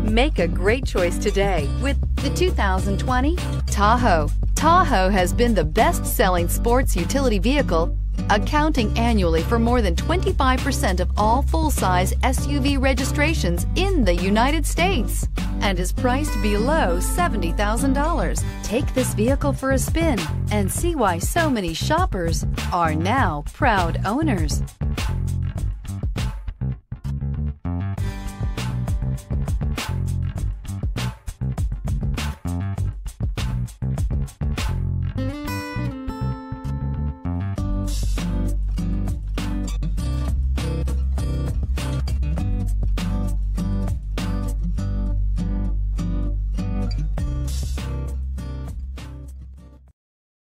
Make a great choice today with the 2020 Tahoe. Tahoe has been the best-selling sports utility vehicle, accounting annually for more than 25% of all full-size SUV registrations in the United States, and is priced below $70,000. Take this vehicle for a spin and see why so many shoppers are now proud owners.